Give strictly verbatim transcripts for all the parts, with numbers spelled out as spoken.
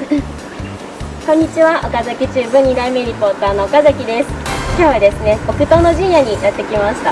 こんにちは、岡崎チューブにだいめリポーターの岡崎です。今日はですね、奥戸の陣屋にやってきました。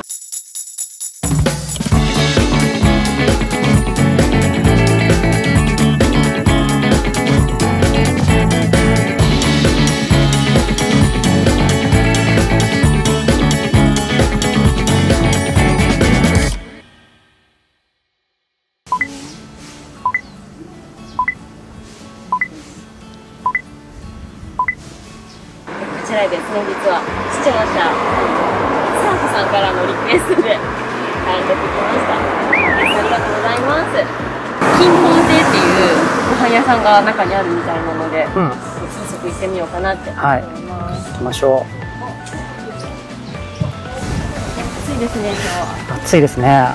こちらですね、実は視聴者サーフさんからのリクエストで、はい、やってきました。ありがとうございます。金宝亭っていうご飯屋さんが中にあるみたいなので、うん、早速行ってみようかなって思います。 はい、行きましょう。 暑いですね、今日は。 暑いですね。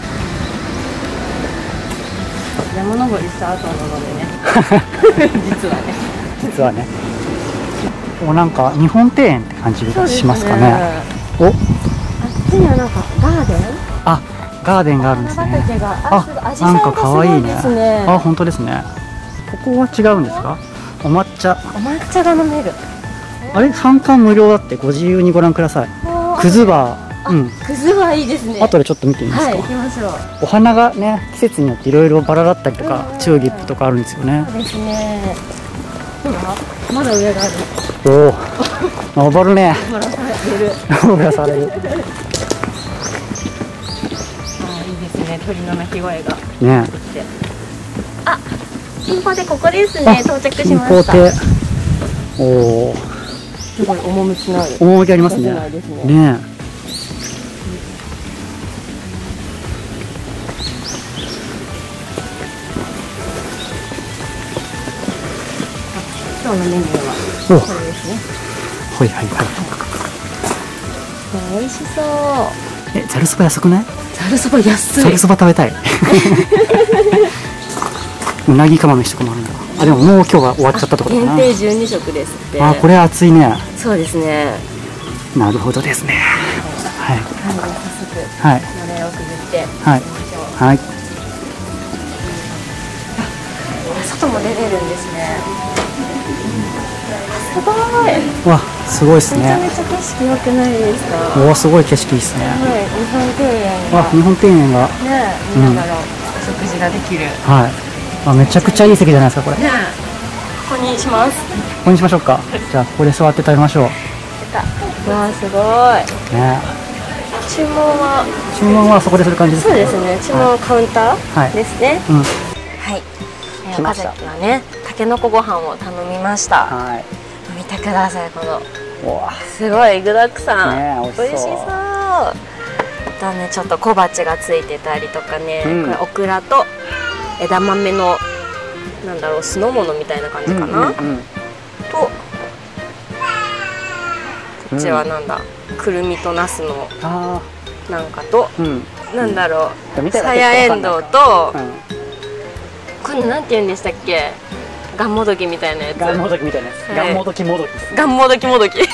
山登りした後なのでね。実はね。 実はね。もうなんか日本庭園って感じがしますかね。お、あっちにはなんかガーデン？ あ、ガーデンがあるんですね。 あ、 なんか可愛いね。あ、本当ですね。ここは違うんですか？お抹茶。お抹茶が飲める。 あれ、参観無料だってご自由にご覧ください。くずバー。うん。 くずバーいいですね。 後でちょっと見てみますか。 はい、行きましょう。 お花がね、季節によっていろいろバラだったりとか、チューリップとかあるんですよね。 そうですね。ほら、まだ上がある。 おお、登るね。 登らされる。 登らされる。あ、いいですね。鳥の鳴き声が。 ね。 あ、金宝亭ここですね。到着しました。 おお。 すごい趣のある。 趣ありますね。ね。 今日のメニューはこれですね。 はいはいはい。 美味しそう。 え、ざるそば安くない？ ざるそば安い。 ざるそば食べたい。うなぎ釜飯とかもあるんだ。あ、でももう今日は終わっちゃったってことかな。 限定じゅうに食ですって。 あ、これ熱いね。 そうですね。 なるほどですね。はい。 早速、 はい。 のれんをくぐって。 はい。はい。 外も出れるんですね。すごい。 わ、すごいですね。 めちゃめちゃ景色良くないですか。 おお、すごい景色いいですね。 はい、日本庭園が。 あ、日本庭園が。 ね、見ながら食事ができる。 はい。あ、めちゃくちゃいい席じゃないですか、これ。 ね、ここにします。 ここにしましょうか。じゃあ、ここで座って食べましょう。 わあ、すごい。 ね。 注文は。 注文はそこでする感じですか。 そうですね。注文カウンターですね。うん。はい。岡崎はね、たけのこご飯を頼みました。はい。見てください、この。すごい具だくさん。ね、美味しそう。だね、ちょっと小鉢がついてたりとかね、これオクラと枝豆のなんだろう、酢の物みたいな感じかな。とこっちはなんだ、くるみとナスのなんかと、なんだろう、さやえんどうと、これなんて言うんでしたっけ、がんもどきみたいなやつ。 がんもどきみたいなやつ。がんもどきもどき。 がんもどきもどき。と、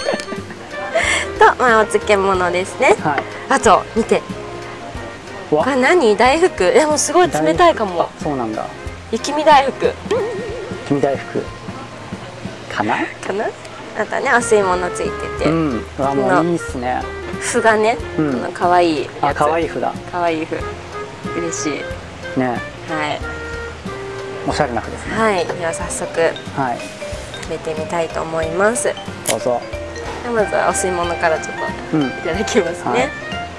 まあお漬物ですね。あと見て。これ何？大福。でもすごい冷たいかも。 そうなんだ。 雪見大福。 雪見大福。かな？ かな？あとね、お吸い物ついてて。うん。 あ、もういいっすね。 麩がね、この可愛いやつ。 あ、可愛い麩だ。 可愛い麩。嬉しい。 ね。 はい。 おしゃれな麩ですね。 はい。では早速。はい。食べてみたいと思います。 どうぞ。 まずはお吸い物からちょっといただきますね。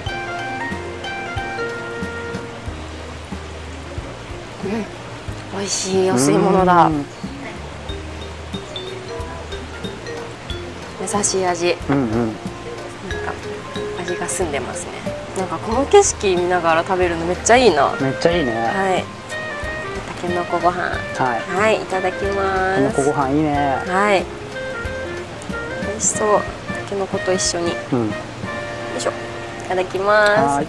うん。美味しいお吸い物だ。優しい味。うんうん。なんか味が澄んでますね。なんかこの景色見ながら食べるのめっちゃいいな。めっちゃいいね。はい。たけのこご飯。はい。はい、いただきます。たけのこご飯いいね。はい。美味しそう。たけのこと一緒に。うん。よいしょ。いただきます。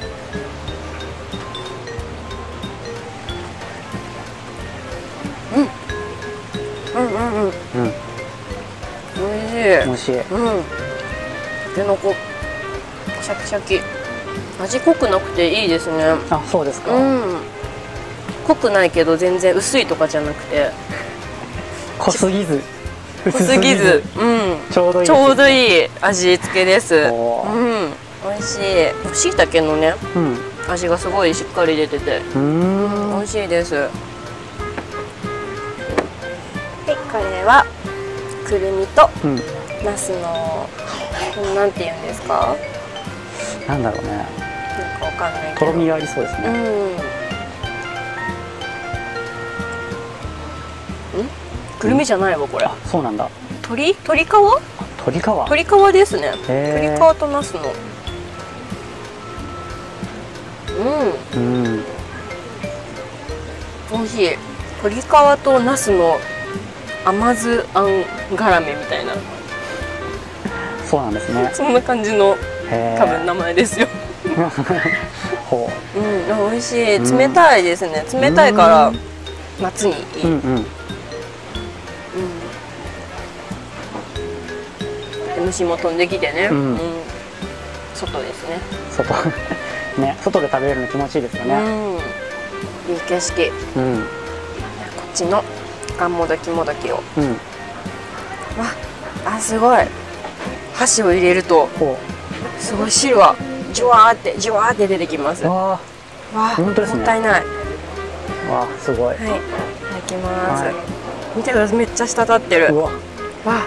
うん。うんうんうん。うん。おいしい。おいしい。うん。たけのこ。シャキシャキ。味濃くなくていいですね。あ、そうですか。うん。濃くないけど全然薄いとかじゃなくて濃すぎず濃すぎず、うん、 ちょうどいい、 ちょうどいい味付けです。うん、美味しい。しいたけのね、うん、味がすごいしっかり出てて、うん、美味しいです。はい、これはくるみとナスの、なんて言うんですか？ なんだろうね。 なんかわかんないけど。 とろみがありそうですね。 うん。ん？くるみじゃないわこれ。あ、 そうなんだ。 鶏？鶏皮？ 鶏皮。 鶏皮ですね。鶏皮とナスの。うん。うん。美味しい。鶏皮とナスの甘酢あん絡めみたいな。 そうなんですね。 そんな感じの多分名前ですよ。 ほう。 うん、美味しい。冷たいですね。冷たいから夏にいい。うんうん。虫も飛んできてね。うん。外ですね。 外。ね、外で食べれるの気持ちいいですよね。 いい景色。うん。こっちのがんもどきもどきを。うん。わ、あ、すごい。箸を入れると。すごい汁はじゅわーってじゅわーって出てきます。わあ、本当ですね。もったいない。 わあ、すごい。はい、いただきます。見てください、めっちゃ滴ってる。わあ。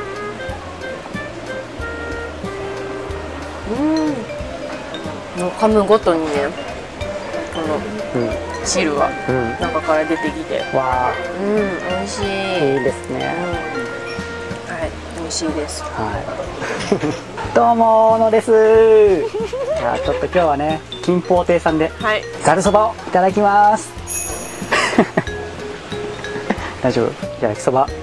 うん。噛むごとにね、この汁が中から出てきて。わあ。うん、美味しい。 いいですね。 はい、美味しいです。はい。 どうも小野です。じゃあちょっと今日はね、金峰亭さんでざるそばをいただきます。大丈夫？焼きそば。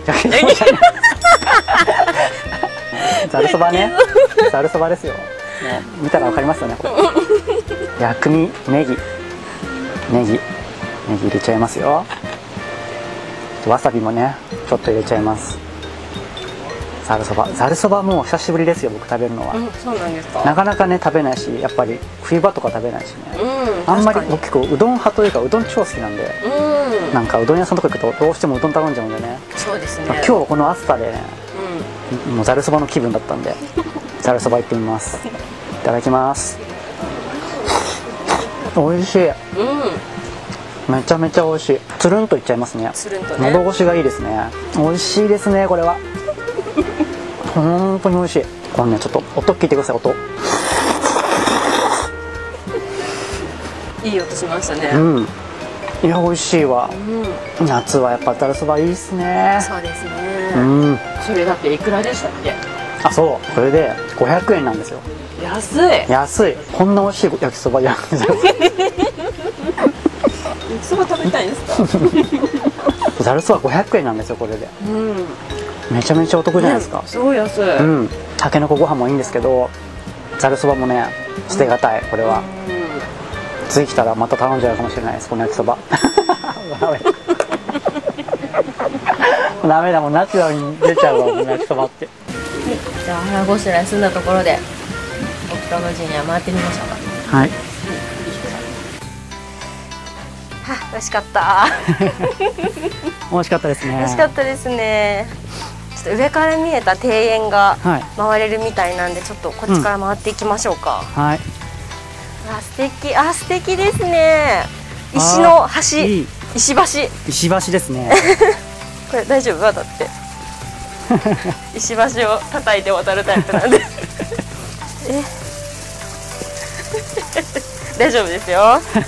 ざるそばね。ざるそばですよ。もう見たらわかりますよね。これ。薬味ネギ、ネギ、ネギ入れちゃいますよ。わさびもね、ちょっと入れちゃいます。ざるそば、ざるそばもう久しぶりですよ、僕食べるのは。 うん、そうなんですか。 なかなかね食べないし、やっぱり冬場とか食べないしね。うん、あんまり僕結構うどん派というかうどん超好きなんで、うん、なんかうどん屋さんとか行くとどうしてもうどん頼んじゃうんでね。 そうですね。 今日この暑さでね、うん、もうざるそばの気分だったんで、ざるそば行ってみます。いただきます。美味しい。うん。めちゃめちゃ美味しい。つるんといっちゃいますね。 つるんとね。 喉越しがいいですね。美味しいですね、これは。本当に美味しい。これね、ちょっと音聞いてください。音。 いい音しましたね。 うん。いや、美味しいわ。うん、夏はやっぱざるそばいいですね。 そうですね。うん。それだっていくらでしたっけ？ あ、そう。それでごひゃくえんなんですよ。 安い。 安い。こんな美味しい焼きそばじゃん。焼きそば食べたいんですか？ ざるそばごひゃくえんなんですよ、これで。うん。めちゃめちゃお得じゃないですか。 すごい安い。 うん。たけのこご飯もいいんですけど、ざるそばもね、捨てがたい、これは。次来たらまた頼んじゃうかもしれないです、この焼きそば。ダメだ、もうナチュラルに出ちゃうわ、この焼きそばって。 じゃあ腹ごしらえ済んだところで、おふたの字には回ってみましょうか。 はい。 は、美味しかった。 美味しかったですね。 美味しかったですね。ちょっと上から見えた庭園が回れるみたいなんで、ちょっとこっちから回っていきましょうか。うん、はい。あ、素敵。あ、素敵ですね。石の橋。いい石橋。 石橋ですね。 これ大丈夫？渡って。石橋を叩いて渡るタイプなんで。え。大丈夫ですよ。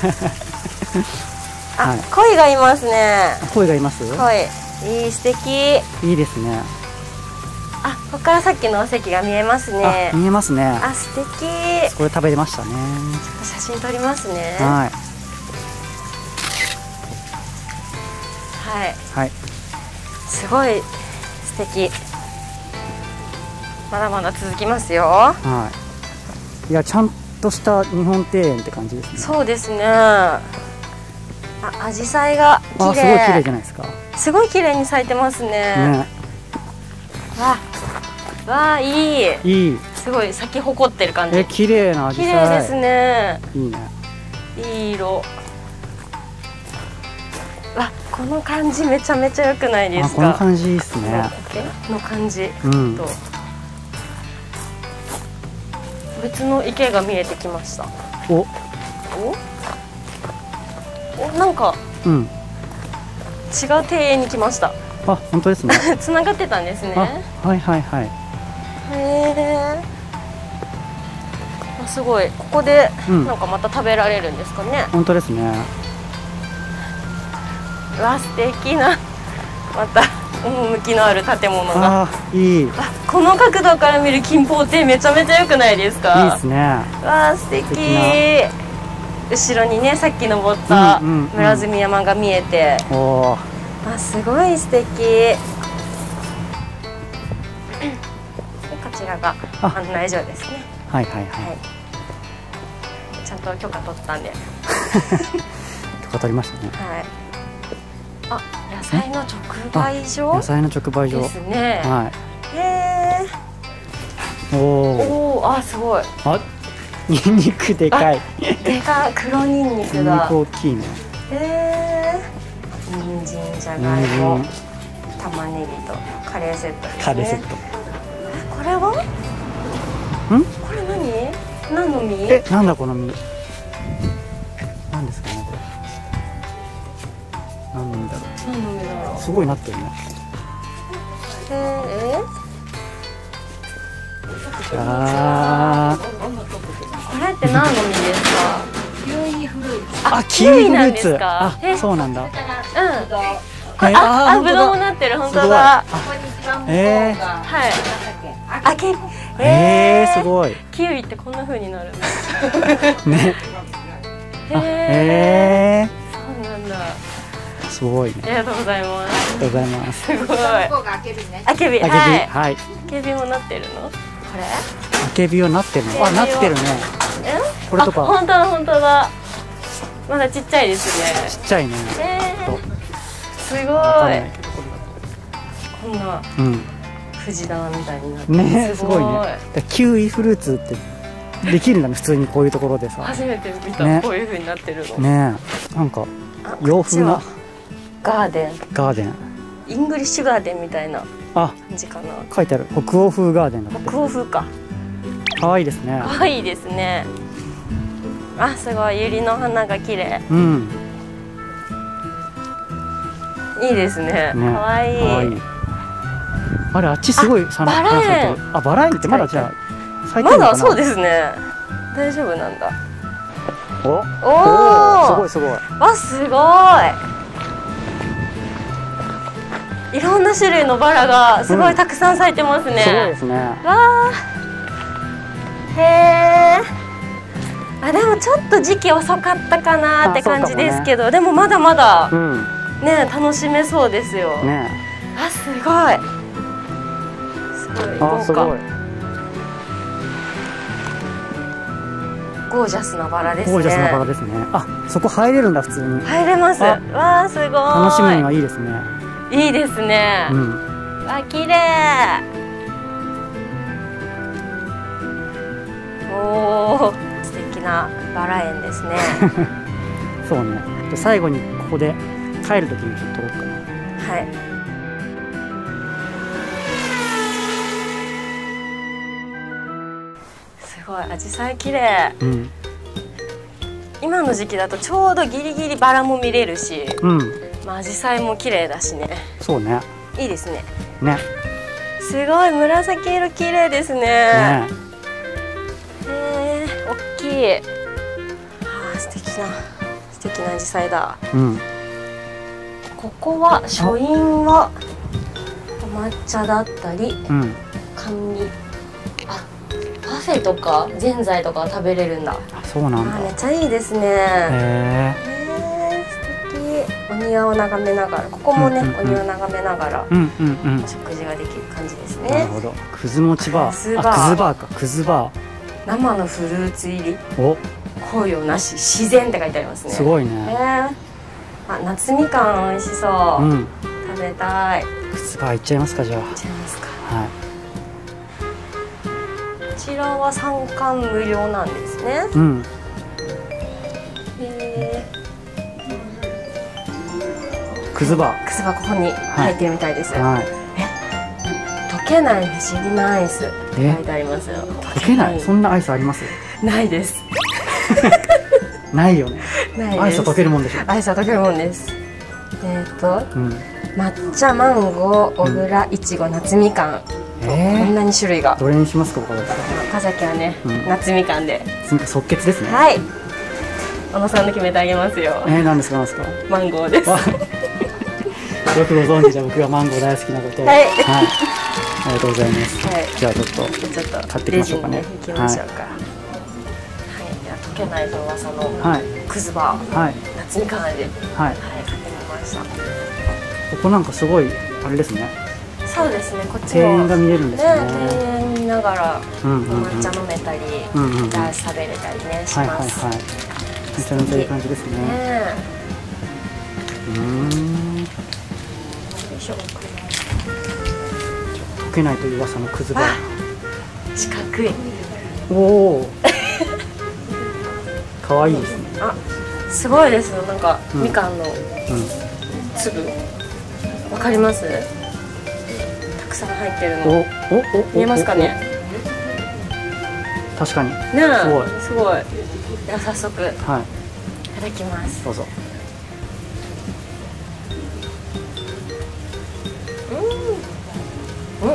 あ、はい、鯉がいますね。 鯉がいます。 鯉、いい、素敵。 いいですね。 あ、ここからさっきのお席が見えますね。 見えますね。 あ、素敵。 これ食べれましたね。ちょっと写真撮りますね。 はい。 はい。 はい。 すごい素敵。まだまだ続きますよ。はい。 いや、ちゃんとした日本庭園って感じですね。 そうですね。あ、紫陽花が綺麗。 あ、すごい綺麗じゃないですか。 すごい綺麗に咲いてますね。ね。わ、わ、いい。いい。すごい咲き誇ってる感じ。 え、綺麗な紫陽花。 綺麗ですね。 いいね。 いい色。わ、 この感じめちゃめちゃ良くないですか。 この感じいいですね。 の感じ、 うん、 と別の池が見えてきました。 おおお、なんか、うん、違う庭園に来ました。 あ、本当ですね。 つながってたんですね。 はいはいはい。 へえ。すごい、ここでなんかまた食べられるんですかね。 うん、本当ですね。 うわ、素敵な、また趣のある建物が。 あ、いい。 あ、この角度から見る金峰亭めちゃめちゃ良くないですか。 いいですね。 わあ、素敵。後ろにね、さっき登った村住山が見えて、うんうんうん、あ、すごい素敵。で、こちらが案内所ですね。 はいはいはい。はい、 ちゃんと許可取ったんで。 許可取りましたね。 はい。あ、野菜の直売所。 野菜の直売所ですね。 はい。 へえ。おお。あ、すごい。 あ、ニンニクでかい。 でかい、黒ニンニクだ。 ニンニク大きいね。 へえ。人参、じゃがいも、玉ねぎとカレーセットですね。 カレーセット。 これは？ん？これ何？何の実？ え、なんだこの実？なんですかねこれ。何の実だろう。 何の実だろう。 すごいなってるね。 へえ。 ああ。 これって何の実ですか？ キウイフルーツ。 あ、キウイフルーツ。 あ、 そうなんだ。うん。 これ、あ、あ、ぶどうもなってる、本当だ。 ええ。 はい。あ、け、 ええ、すごい。 キウイってこんな風になるんだ。 ね。 へえ。そうなんだ。 すごいね。 ありがとうございます。 ありがとうございます。 すごい。 あけびね。 あけび、はい。 はい。 あけびもなってるの？これ？ あけびはなってるの？あ、なってるね。 え？ これとか。 本当だ本当だ。まだちっちゃいですね。 ちっちゃいね。 すごい。こんな。うん。藤棚みたいになってね、すごいね。キウイフルーツってできるんだね、普通にこういうところでさ。 初めて見た、こういう風になってるの。 ね、なんか洋風なガーデン。 ガーデン。 イングリッシュガーデンみたいな感じかな。 書いてある。北欧風ガーデンだって。 北欧風か。 可愛いですね。 可愛いですね。あ、すごい、百合の花が綺麗。うん。いいですね。可愛い。あれ、あっちすごいバラ園。 あ、バラ園ってまだじゃあ咲いてるのかな。まだそうですね。大丈夫なんだ。 おお、すごいすごい。 わ、すごい。いろんな種類のバラがすごいたくさん咲いてますね。 すごいですね。 わあ。へえ。あ、でもちょっと時期遅かったかなって感じですけど、でもまだまだね、楽しめそうですよ。ね。あ、すごい。 あ、すごい。 ゴージャスなバラですね。 ゴージャスなバラですね。あ、そこ入れるんだ、普通に。 入れます。わあ、すごい。 楽しむにはいいですね。 いいですね。うん。わ、綺麗。おお、素敵なバラ園ですね。 そうね。最後にここで帰るときにちょっと撮ろうかな。 はい。すごい、アジサイ綺麗。うん、今の時期だとちょうどギリギリバラも見れるし、うん、まあアジサイも綺麗だしね。 そうね。 いいですね。 ね。 すごい紫色綺麗ですね。ね。へえ、大きい。ああ、素敵な素敵なアジサイだ。うん。ここは書院はお抹茶だったり、うん、甘味。パフェとかぜんざいとか食べれるんだ。 あ、そうなんだ。 めっちゃいいですね。へえ、素敵。お庭を眺めながら、ここもね、お庭眺めながら食事ができる感じですね。 なるほど。くず餅バー。あ、くずバーか。くずバー。 生のフルーツ入り。お。紅葉なし、自然って書いてありますね。 すごいね。 あ、夏みかん美味しそう。食べたい。 くずバー行っちゃいますか、じゃあ。行っちゃいますか。 はい。 こちらは参観無料なんですね。うん。へえ。 くずバー。 くずバーここに入ってるみたいです。 はい。 え、溶けない不思議なアイス書いてありますよ。 溶けない、そんなアイスあります？ ないです。 ないよね。アイスは溶けるもんでしょ。 アイスは溶けるもんです。えっと、抹茶、マンゴー、小倉、いちご、夏みかん。こんなに種類が。 どれにしますか、ここだったら。 岡崎はね、夏みかんで。 即決ですね。 はい。小野さんの決めてあげますよ。 え、なんですか、なんですか。 マンゴーです。 よくご存知で、僕がマンゴー大好きなこと。はい。ありがとうございます。じゃあ、ちょっと。ちょっと買ってきましょうかね。行きましょうか。はい。では、溶けないと噂の。くずバー。はい。夏みかんで。はい。買ってみました。ここなんかすごい、あれですね。 そうですね。こっち庭園が見れるんですね。 庭園見ながら抹茶飲めたり、ライス食べれたりねします。 めちゃめちゃいい感じですね。うん。よいしょ。溶けないという噂のくずバー。 四角い。 おお。可愛いですね。 あ、すごいですよ。なんかみかんの粒。わかります？たくさん入ってるの。おおお見えますかね。 確かに。 ねえ、すごい。すごい。では早速。はい。いただきます。 どうぞ。 うん。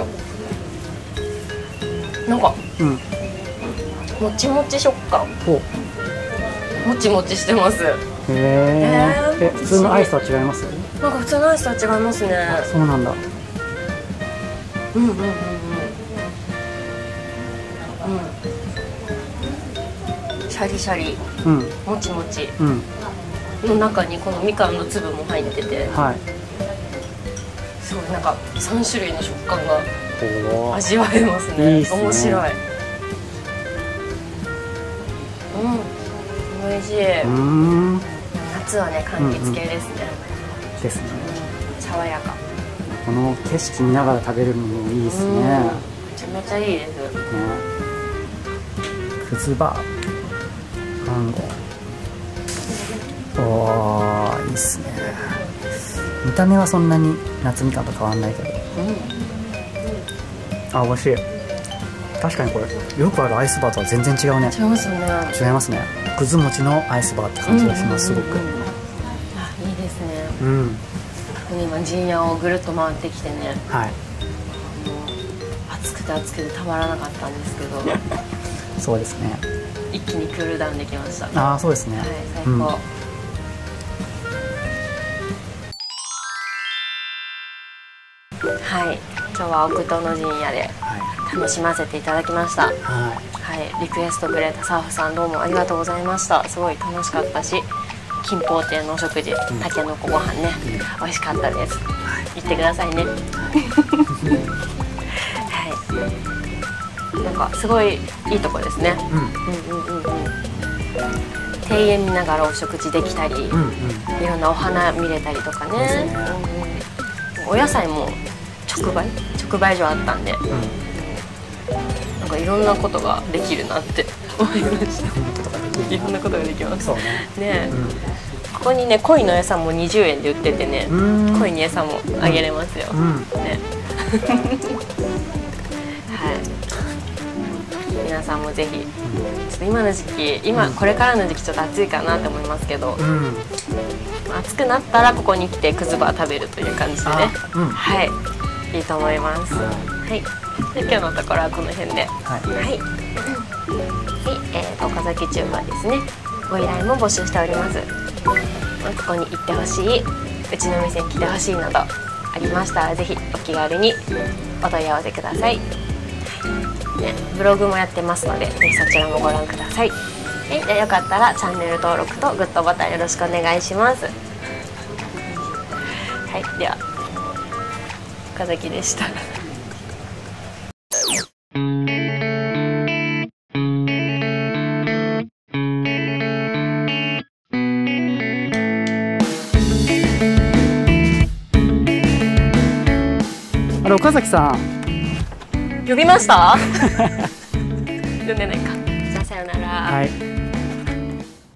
うん。なんか。うん。もちもち食感。ほう。もちもちしてます。へえ。え、普通のアイスとは違います？ なんか普通のアイスとは違いますね。 そうなんだ。 うんうんうんうん。うん。シャリシャリ。うん。もちもち。うん。の中にこのみかんの粒も入ってて。はい。すごいなんか三種類の食感が味わえますね。いいっすね。面白い。うん。美味しい。うん。夏はね、柑橘系ですね。 ですね。 爽やか。 この景色見ながら食べるのもいいですね。めちゃめちゃいいです。ね。 くずバー。マンゴー。おー、いいっすね。見た目はそんなに夏みかんと変わんないけど。うん。あ、美味しい。確かにこれよくあるアイスバーとは全然違うね。 違いますよね。 違いますね。くず餅のアイスバーって感じがします。すごく。あ、 いいですね。うん。今陣屋をぐるっと回ってきてね。はい。暑くて暑くてたまらなかったんですけど。 そうですね。 一気にクールダウンできました。 ああ、そうですね。はい、 最高。うん、はい、今日は奥戸の陣屋で楽しませていただきました。はい。はい、リクエストくれたサーフさんどうもありがとうございました。すごい楽しかったし。金峰亭のお食事、たけのこご飯ね、美味しかったです。行ってくださいね。はい。なんかすごいいいとこですね。うんうんうんうん。庭園見ながらお食事できたり、いろんなお花見れたりとかね。お野菜も直売直売所あったんで、なんかいろんなことができるなって思いました。いろんなことができます。ね、ここにね、鯉の餌もにじゅうえんで売っててね、鯉に餌もあげれますよ。ね。はい。皆さんもぜひ、ちょっと今の時期、今これからの時期ちょっと暑いかなって思いますけど、暑くなったらここに来てくずバー食べるという感じでね、はい、いいと思います。はい。で今日のところはこの辺で、はい。えー、と岡崎中華ですね。ご依頼も募集しております。ここに行ってほしい、うちの店に来てほしいなどありましたらぜひお気軽にお問い合わせください。ね、ブログもやってますのでぜひそちらもご覧ください。はい、でよかったらチャンネル登録とグッドボタンよろしくお願いします。はい、では岡崎でした。 岡崎さん呼びました呼んでないか。じゃあさよなら。はい。